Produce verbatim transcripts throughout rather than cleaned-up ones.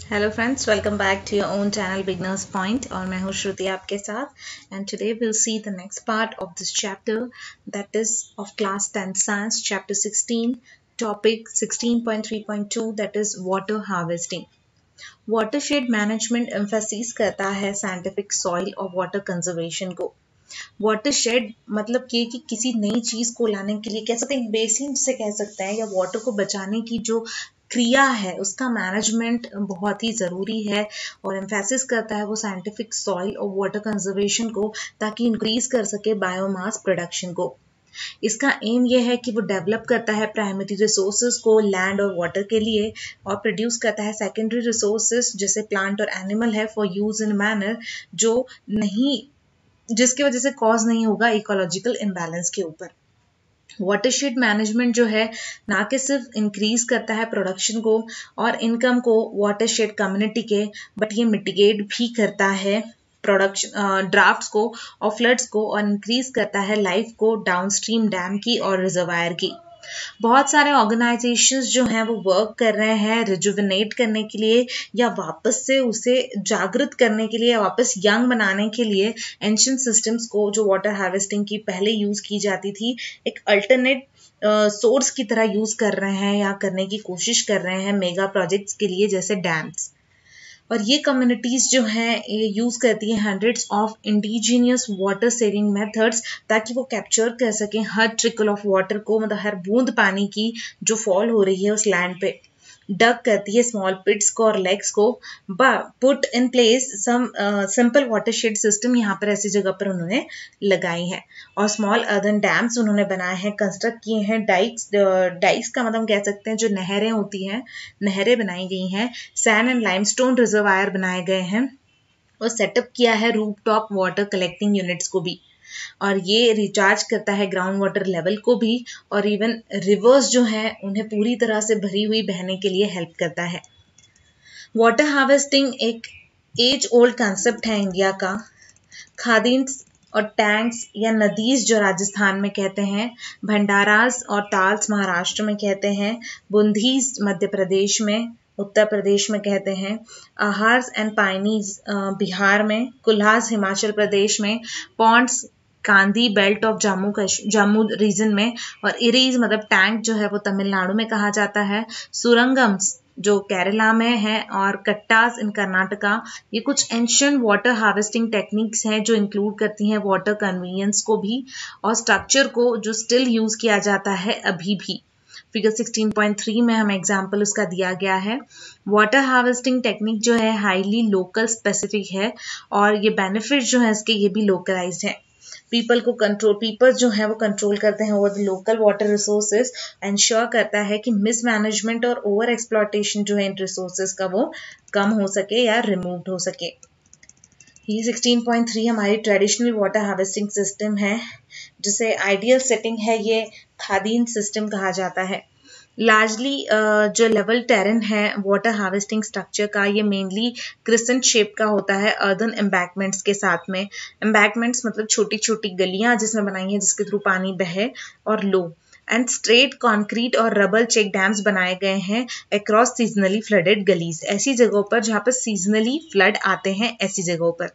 Hello friends, welcome back to your own channel beginners point और मैं हूँ श्रुति आपके साथ। And today will see the next part of this chapter that is of class tenth science chapter sixteen, topic sixteen point three point two that is water harvesting. Watershed management emphasis करता है scientific soil और water conservation को। Watershed मतलब कि, कि किसी नई चीज को लाने के लिए कह सकते हैं, बेसिन से कह सकते हैं, या वाटर को बचाने की जो क्रिया है उसका मैनेजमेंट बहुत ही ज़रूरी है और एम्फेसिस करता है वो साइंटिफिक सॉइल और वाटर कंजर्वेशन को, ताकि इंक्रीज कर सके बायोमास प्रोडक्शन को। इसका एम ये है कि वो डेवलप करता है प्राइमरी रिसोर्सेज को लैंड और वाटर के लिए और प्रोड्यूस करता है सेकेंडरी रिसोर्सेज जैसे प्लांट और एनिमल है फॉर यूज इन मैनर जो नहीं जिसकी वजह से कॉज नहीं होगा इकोलॉजिकल इम्बैलेंस के ऊपर। वाटरशेड मैनेजमेंट जो है ना कि सिर्फ इंक्रीज करता है प्रोडक्शन को और इनकम को वाटरशेड कम्युनिटी के, बट ये मिटिगेट भी करता है प्रोडक्शन ड्राफ्ट्स को और फ्लड्स को और इंक्रीज करता है लाइफ को डाउनस्ट्रीम डैम की और रिजर्वायर की। बहुत सारे ऑर्गेनाइजेशंस जो हैं वो वर्क कर रहे हैं रिजुविनेट करने के लिए या वापस से उसे जागृत करने के लिए, वापस यंग बनाने के लिए एंशिएंट सिस्टम्स को जो वाटर हार्वेस्टिंग की पहले यूज की जाती थी एक अल्टरनेट सोर्स uh, की तरह यूज कर रहे हैं या करने की कोशिश कर रहे हैं मेगा प्रोजेक्ट्स के लिए जैसे डैम्स। और ये कम्युनिटीज जो हैं ये यूज करती हैं hundreds of indigenous water saving methods, ताकि वो कैप्चर कर सकें हर ट्रिकल ऑफ वाटर को, मतलब हर बूंद पानी की जो फॉल हो रही है उस लैंड पे। डग करती है स्मॉल पिट्स को और लेग्स को, put in place some simple watershed system यहाँ पर ऐसी जगह पर उन्होंने लगाई है। और स्मॉल अर्दन डैम्स उन्होंने बनाए हैं, कंस्ट्रक्ट किए हैं। डाइक्स डाइक्स का मतलब कह सकते हैं जो नहरें होती हैं, नहरें बनाई गई हैं। सैंड एंड लाइमस्टोन रिजर्वायर बनाए गए हैं और सेटअप किया है रूफटॉप वाटर कलेक्टिंग यूनिट्स को भी। और ये रिचार्ज करता है ग्राउंड वाटर लेवल को भी और इवन रिवर्स जो है उन्हें पूरी तरह से भरी हुई बहने के लिए हेल्प करता है। वाटर हार्वेस्टिंग एक एज ओल्ड कंसेप्ट है इंडिया का। खादीन और टैंक्स या नदीज जो राजस्थान में कहते हैं, भंडारास और ताल्स महाराष्ट्र में कहते हैं, बुंदीज मध्य प्रदेश में, उत्तर प्रदेश में कहते हैं, आहार्स एंड पाइनीज बिहार में, कुल्हास हिमाचल प्रदेश में, ponds Kandi belt of Jammu Jammu region में, और इरीज मतलब टैंक जो है वो तमिलनाडु में कहा जाता है, सुरंगम्स जो केरला में है, और कट्टास इन कर्नाटका। ये कुछ एंशिएंट वाटर हार्वेस्टिंग टेक्निक्स हैं जो इंक्लूड करती हैं वाटर कन्वीनियंस को भी और स्ट्रक्चर को जो स्टिल यूज किया जाता है अभी भी। फिगर सिक्सटीन पॉइंट थ्री में हमें एग्जाम्पल उसका दिया गया है। वाटर हार्वेस्टिंग टेक्निक जो है हाईली लोकल स्पेसिफिक है और ये बेनिफिट जो है इसके ये भी लोकलाइज्ड है। पीपल को कंट्रोल पीपल जो है वो कंट्रोल करते हैं over the local water resources, ensure करता है कि मिसमैनेजमेंट और ओवर एक्सप्लॉयटेशन जो है इन रिसोर्सेज का वो कम हो सके या रिमूव हो सके। ये सिक्सटीन पॉइंट थ्री हमारी ट्रेडिशनल वाटर हार्वेस्टिंग सिस्टम है, जिसे आइडियल सेटिंग है ये खादीन सिस्टम कहा जाता है। लार्जली जो लेवल टेरेन है वाटर हार्वेस्टिंग स्ट्रक्चर का, ये मेनली क्रिसेंट शेप का होता है अर्दन एम्बैकमेंट्स के साथ में। एम्बैकमेंट्स मतलब छोटी छोटी गलियां जिसमें बनाई हैं जिसके थ्रू पानी बहे, और लो एंड स्ट्रेट कंक्रीट और रबर चेक डैम्स बनाए गए हैं अक्रॉस सीजनली फ्लडेड गलीज, ऐसी जगहों पर जहां पर सीजनली फ्लड आते हैं, ऐसी जगहों पर।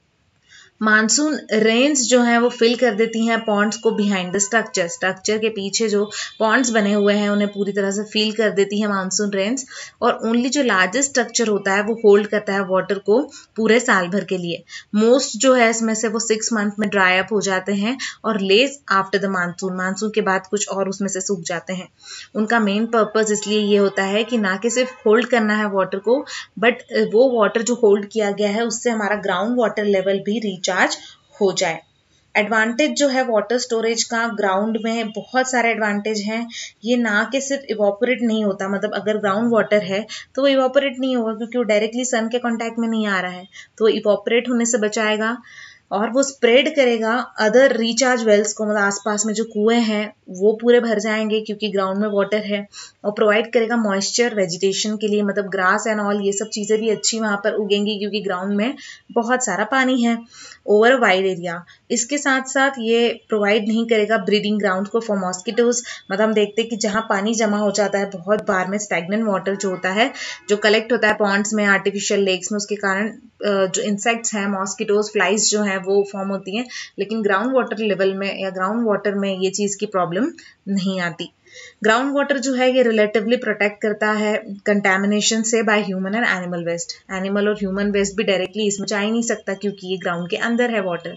मानसून रेन्स जो है वो फिल कर देती हैं पॉन्ड्स को बिहाइंड द स्ट्रक्चर स्ट्रक्चर के पीछे जो पॉन्ड्स बने हुए हैं उन्हें पूरी तरह से फिल कर देती है मानसून रेन्स। और ओनली जो लार्जेस्ट स्ट्रक्चर होता है वो होल्ड करता है वाटर को पूरे साल भर के लिए। मोस्ट जो है इसमें से वो सिक्स मंथ में ड्राई अप हो जाते हैं और less after the monsoon monsoon के बाद कुछ और उसमें से सूख जाते हैं। उनका मेन पर्पज इसलिए ये होता है कि ना कि सिर्फ होल्ड करना है वाटर को, बट वो वाटर जो होल्ड किया गया है उससे हमारा ग्राउंड वाटर लेवल भी रीचार्ज हो जाए। एडवांटेज जो है वाटर स्टोरेज का ग्राउंड में बहुत सारे एडवांटेज हैं। ये ना कि सिर्फ इवोपोरेट नहीं होता, मतलब अगर ग्राउंड वाटर है तो वो इवोपोरेट नहीं होगा क्योंकि वो डायरेक्टली सन के कांटेक्ट में नहीं आ रहा है, तो वो इवोपोरेट होने से बचाएगा। और वो स्प्रेड करेगा अदर रिचार्ज वेल्स को, मतलब आसपास में जो कुएं हैं वो पूरे भर जाएंगे क्योंकि ग्राउंड में वाटर है, और प्रोवाइड करेगा मॉइस्चर वेजिटेशन के लिए, मतलब ग्रास एंड ऑल ये सब चीज़ें भी अच्छी वहाँ पर उगेंगी क्योंकि ग्राउंड में बहुत सारा पानी है ओवर अ वाइड एरिया। इसके साथ साथ ये प्रोवाइड नहीं करेगा ब्रीडिंग ग्राउंड को फॉर मॉस्किटोज, मतलब हम देखते हैं कि जहाँ पानी जमा हो जाता है बहुत बार में, स्टैग्नेंट वाटर जो होता है जो कलेक्ट होता है पॉन्ड्स में, आर्टिफिशियल लेक्स में, उसके कारण जो इंसेक्ट्स हैं, मॉस्किटोज, फ्लाइज जो हैं वो फॉर्म होती हैं, लेकिन ग्राउंड वाटर लेवल में या ग्राउंड वाटर में ये चीज़ की प्रॉब्लम नहीं आती। ग्राउंड वाटर जो है ये रिलेटिवली प्रोटेक्ट करता है कंटेमिनेशन से by human and animal waste. Animal और ह्यूमन वेस्ट भी डायरेक्टली इसमें जा ही नहीं सकता क्योंकि ये ग्राउंड के अंदर है वाटर।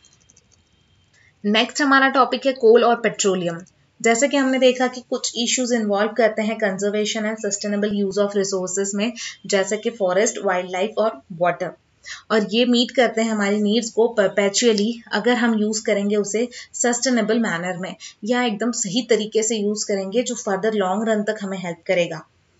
नेक्स्ट हमारा टॉपिक है कोल और पेट्रोलियम। जैसे कि हमने देखा कि कुछ इश्यूज इन्वॉल्व करते हैं conservation and sustainable use of resources में, जैसे कि फॉरेस्ट, वाइल्ड लाइफ और वाटर, और ये मीट करते हैं हमारी नीड्स को परपेचुअली अगर हम यूज करेंगे उसे सस्टेनेबल मैनर में, या एकदम सही तरीके से यूज करेंगे जो फर्दर लॉन्ग रन तक हमें हेल्प करेगा।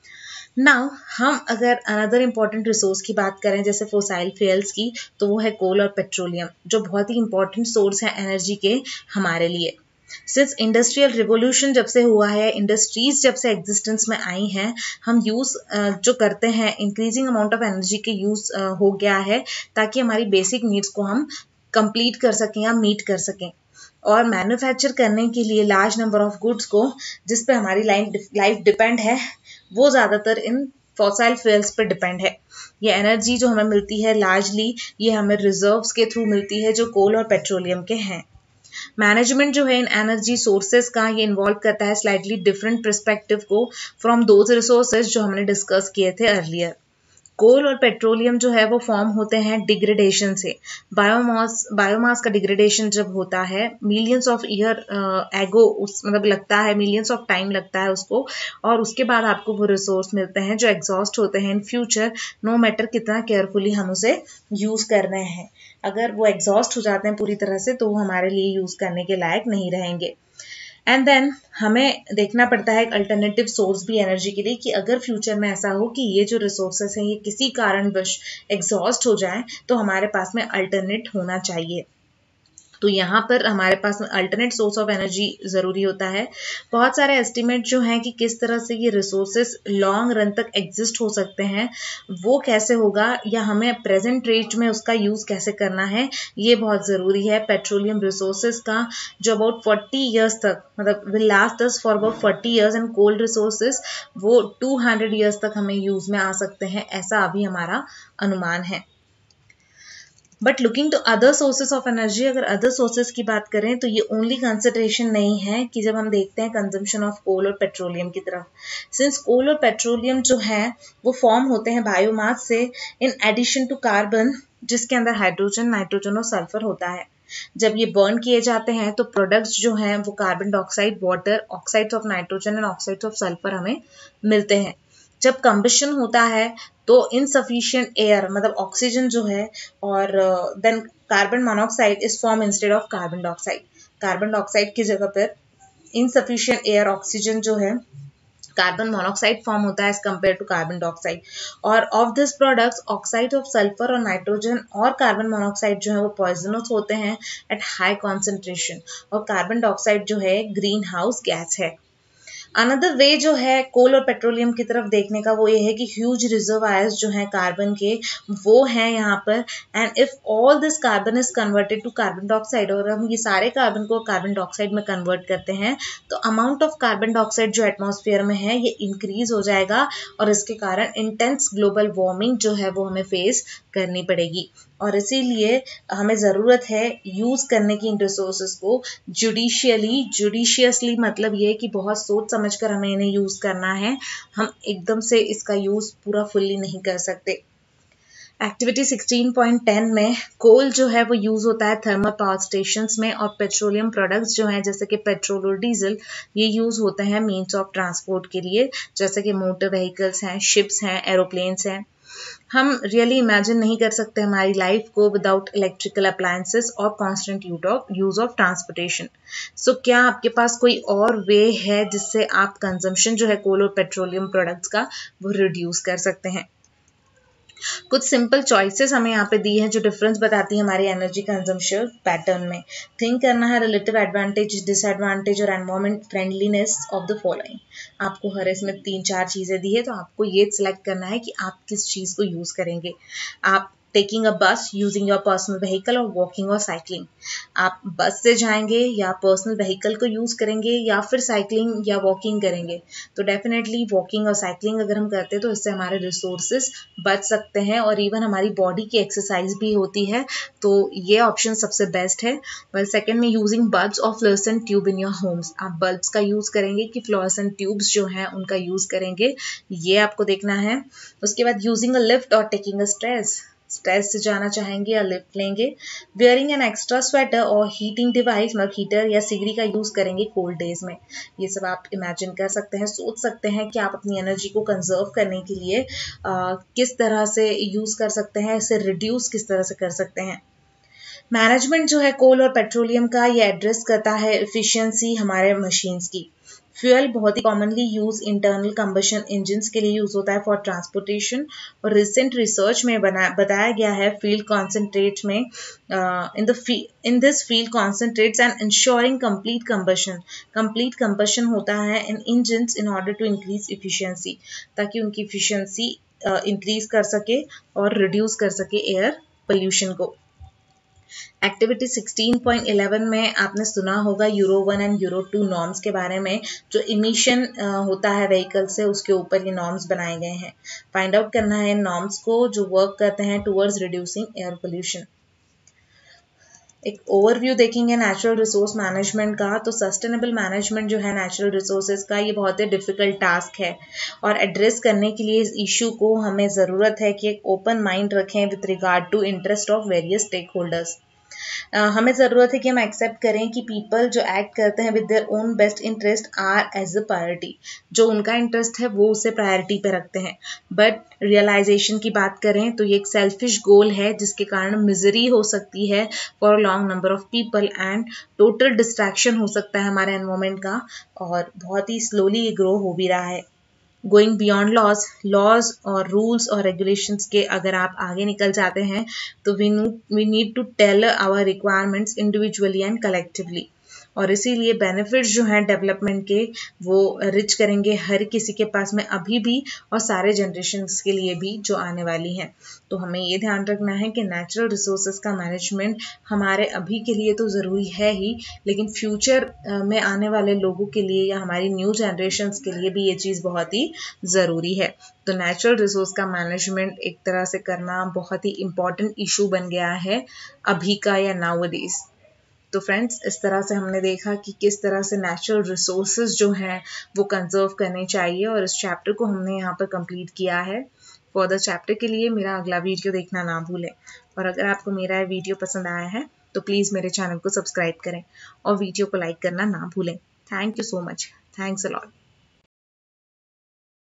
नाउ हम अगर अनदर इंपॉर्टेंट रिसोर्स की बात करें जैसे फोसाइल फ्यूल्स की, तो वो है कोल और पेट्रोलियम, जो बहुत ही इंपॉर्टेंट सोर्स है एनर्जी के हमारे लिए। सिंस इंडस्ट्रियल रिवोल्यूशन जब से हुआ है, इंडस्ट्रीज जब से एग्जिस्टेंस में आई हैं, हम यूज़ जो करते हैं इंक्रीजिंग अमाउंट ऑफ एनर्जी के यूज़ हो गया है ताकि हमारी बेसिक नीड्स को हम कंप्लीट कर सकें या मीट कर सकें, और मैन्युफैक्चर करने के लिए लार्ज नंबर ऑफ गुड्स को जिस पे हमारी लाइफ लाइफ डिपेंड है वो ज़्यादातर इन फॉसाइल फ्यूल्स पर डिपेंड है। ये एनर्जी जो हमें मिलती है लार्जली ये हमें रिजर्व्स के थ्रू मिलती है जो कोल और पेट्रोलियम के हैं। मैनेजमेंट जो है इन एनर्जी सोर्सेज का ये इन्वॉल्व करता है स्लाइटली डिफरेंट पर्सपेक्टिव को फ्रॉम दोज रिसोर्सेज जो हमने डिस्कस किए थे अर्लियर। कोल और पेट्रोलियम जो है वो फॉर्म होते हैं डिग्रेडेशन से। बायोमास बायोमास का डिग्रेडेशन जब होता है मिलियंस ऑफ ईयर एगो, उस मतलब लगता है मिलियंस ऑफ टाइम लगता है उसको, और उसके बाद आपको वो रिसोर्स मिलते हैं जो एग्जॉस्ट होते हैं इन फ्यूचर, नो मैटर कितना केयरफुली हम उसे यूज कर रहे हैं। अगर वो एग्जॉस्ट हो जाते हैं पूरी तरह से तो वो हमारे लिए यूज करने के लायक नहीं रहेंगे। एंड देन हमें देखना पड़ता है एक अल्टरनेटिव सोर्स भी एनर्जी के लिए कि अगर फ्यूचर में ऐसा हो कि ये जो रिसोर्सेस हैं ये किसी कारणवश एग्जॉस्ट हो जाए तो हमारे पास में अल्टरनेट होना चाहिए। तो यहाँ पर हमारे पास अल्टरनेट सोर्स ऑफ एनर्जी ज़रूरी होता है। बहुत सारे एस्टिमेट जो हैं कि किस तरह से ये रिसोर्सेस लॉन्ग रन तक एग्जिस्ट हो सकते हैं वो कैसे होगा, या हमें प्रेजेंट रेट में उसका यूज़ कैसे करना है, ये बहुत ज़रूरी है। पेट्रोलियम रिसोर्सेज का जो अबाउट फोर्टी ईयर्स तक मतलब will last us for about forty years, and coal resources वो टू हंड्रेड ईयर्स तक हमें यूज़ में आ सकते हैं, ऐसा अभी हमारा अनुमान है। But looking to other sources of energy, अगर अदर सोर्सेज की बात करें तो ये ओनली कंसिडरेशन नहीं है कि जब हम देखते हैं कंजम्पशन ऑफ कोल और पेट्रोलियम की तरफ, सिंस कोल और पेट्रोलियम जो है वो फॉर्म होते हैं बायोमास से इन एडिशन टू कार्बन, जिसके अंदर हाइड्रोजन, नाइट्रोजन और सल्फर होता है। जब ये बर्न किए जाते हैं तो प्रोडक्ट्स जो हैं वो carbon dioxide, water, oxides of nitrogen and oxides of sulphur हमें मिलते हैं। जब कंबशन होता है तो इनसफिशिएंट एयर मतलब ऑक्सीजन जो है और then carbon monoxide is form instead of carbon dioxide. Carbon dioxide की जगह पर इनसफिशिएंट एयर ऑक्सीजन जो है कार्बन मोनोऑक्साइड फॉर्म होता है as compare to carbon dioxide. और of this products oxide of sulphur और नाइट्रोजन और कार्बन मोनोऑक्साइड जो है वो पॉइजनस होते हैं एट हाई कॉन्सेंट्रेशन, और कार्बन डाइऑक्साइड जो है ग्रीन हाउस गैस है। अनदर वे जो है कोल और पेट्रोलियम की तरफ देखने का वो ये है कि ह्यूज रिजर्वायर्स जो हैं कार्बन के वो हैं यहाँ पर, and if all this carbon is converted to carbon dioxide, और हम ये सारे कार्बन को कार्बन डाइऑक्साइड में कन्वर्ट करते हैं तो अमाउंट ऑफ कार्बन डाइऑक्साइड जो एटमॉस्फेयर में है ये इंक्रीज हो जाएगा, और इसके कारण इंटेंस ग्लोबल वार्मिंग जो है वो हमें फेस करनी पड़ेगी। और इसीलिए हमें ज़रूरत है यूज़ करने की इन रिसोर्सेज को जुडिशियली जुडिशियसली, मतलब ये कि बहुत सोच समझ कर हमें इन्हें यूज़ करना है, हम एकदम से इसका यूज़ पूरा फुल्ली नहीं कर सकते। एक्टिविटी सिक्सटीन पॉइंट टेन में कोल जो है वो यूज़ होता है थर्मल पावर स्टेशंस में, और पेट्रोलियम प्रोडक्ट्स जो हैं जैसे कि पेट्रोल और डीजल ये यूज़ होते हैं मीन्स ऑफ ट्रांसपोर्ट के लिए, जैसे कि मोटर व्हीकल्स हैं, शिप्स हैं, एरोप्लेन्स हैं। हम रियली इमेजिन नहीं कर सकते हमारी लाइफ को विदाउट इलेक्ट्रिकल अप्लायंसेस और constant use of transportation. So क्या आपके पास कोई और वे है जिससे आप कंजम्पशन जो है कोल और पेट्रोलियम प्रोडक्ट्स का वो रिड्यूस कर सकते हैं? कुछ सिंपल चॉइसेस हमें यहाँ पे दी हैं जो डिफरेंस बताती है हमारी एनर्जी कंजम्पशन पैटर्न में। थिंक करना है रिलेटिव एडवांटेज, डिसएडवांटेज और environment friendliness of the following. आपको हर इसमें तीन चार चीज़ें दी है, तो आपको ये सिलेक्ट करना है कि आप किस चीज़ को यूज़ करेंगे। आप taking a bus, using your personal vehicle और वॉकिंग और साइकिलिंग। आप बस से जाएंगे या पर्सनल व्हीकल को यूज़ करेंगे या फिर साइकिलिंग या वॉकिंग करेंगे। तो डेफिनेटली वॉकिंग और साइकिलिंग अगर हम करते हैं तो इससे हमारे रिसोर्सेज बच सकते हैं और इवन हमारी बॉडी की एक्सरसाइज भी होती है, तो ये ऑप्शन सबसे बेस्ट है। वेल सेकेंड में यूजिंग बल्ब्स और fluorescent tube in your homes. आप बल्ब्स का यूज़ करेंगे कि फ्लोरेसेंट ट्यूब्स जो हैं उनका यूज़ करेंगे, ये आपको देखना है। उसके बाद यूजिंग अ लिफ्ट और टेकिंग अ स्टेयर्स। स्टेयर्स से जाना चाहेंगे या लिफ्ट लेंगे। वेयरिंग एन एक्स्ट्रा स्वेटर और हीटिंग डिवाइस, मतलब हीटर या सिगरी का यूज़ करेंगे कोल्ड डेज में। ये सब आप इमेजिन कर सकते हैं, सोच सकते हैं कि आप अपनी एनर्जी को कंजर्व करने के लिए आ, किस तरह से यूज़ कर सकते हैं, इसे रिड्यूस किस तरह से कर सकते हैं। मैनेजमेंट जो है कोल और पेट्रोलियम का, ये एड्रेस करता है एफिशिएंसी हमारे मशीन्स की। फ्यूल बहुत ही commonly use internal combustion engines के लिए यूज होता है फॉर ट्रांसपोर्टेशन, और रिसेंट रिसर्च में बना बताया गया है फील्ड कॉन्सेंट्रेट में in the in this field concentrates and ensuring complete combustion complete combustion होता है in engines in order to increase efficiency, ताकि उनकी इफिशियंसी इंक्रीज कर सके और रिड्यूस कर सके एयर पोल्यूशन को। एक्टिविटी सिक्सटीन पॉइंट इलेवन में आपने सुना होगा Euro one and Euro two norms के बारे में। जो इमिशन होता है व्हीकल से, उसके ऊपर ये नॉर्म्स बनाए गए हैं। फाइंड आउट करना है इन नॉर्म्स को जो वर्क करते हैं टुवर्ड्स रिड्यूसिंग एयर पोल्यूशन। एक ओवरव्यू देखेंगे नेचुरल रिसोर्स मैनेजमेंट का, तो सस्टेनेबल मैनेजमेंट जो है नेचुरल रिसोर्सेज का, ये बहुत ही डिफिकल्ट टास्क है, और एड्रेस करने के लिए इस इशू को हमें ज़रूरत है कि एक ओपन माइंड रखें with regard to interest of various stake holders. Uh, हमें ज़रूरत है कि हम एक्सेप्ट करें कि पीपल जो एक्ट करते हैं with their own best interest are as a priority. जो उनका इंटरेस्ट है वो उसे प्रायोरिटी पे रखते हैं। बट रियलाइजेशन की बात करें तो ये एक सेल्फिश गोल है जिसके कारण मिजरी हो सकती है for long number of people, and total distraction हो सकता है हमारे एनवायरमेंट का, और बहुत ही स्लोली ये ग्रो हो भी रहा है। गोइंग बियॉन्ड लॉज लॉज और रूल्स और रेगुलेशंस के अगर आप आगे निकल जाते हैं तो we we need to tell our requirements individually and collectively, और इसीलिए बेनिफिट्स जो हैं डेवलपमेंट के वो रिच करेंगे हर किसी के पास में अभी भी और सारे जनरेशन्स के लिए भी जो आने वाली हैं। तो हमें ये ध्यान रखना है कि नेचुरल रिसोर्सेज का मैनेजमेंट हमारे अभी के लिए तो ज़रूरी है ही, लेकिन फ्यूचर में आने वाले लोगों के लिए या हमारी न्यू जनरेशन्स के लिए भी ये चीज़ बहुत ही ज़रूरी है। तो नेचुरल रिसोर्स का मैनेजमेंट एक तरह से करना बहुत ही इम्पॉर्टेंट इशू बन गया है अभी का या नाउअडेज। तो फ्रेंड्स, इस तरह से हमने देखा कि किस तरह से नेचुरल रिसोर्सेज जो हैं वो कंजर्व करने चाहिए, और इस चैप्टर को हमने यहाँ पर कंप्लीट किया है। फर्दर चैप्टर के लिए मेरा अगला वीडियो देखना ना भूलें, और अगर आपको मेरा वीडियो पसंद आया है तो प्लीज़ मेरे चैनल को सब्सक्राइब करें और वीडियो को लाइक करना ना भूलें। Thank you so much. Thanks a lot.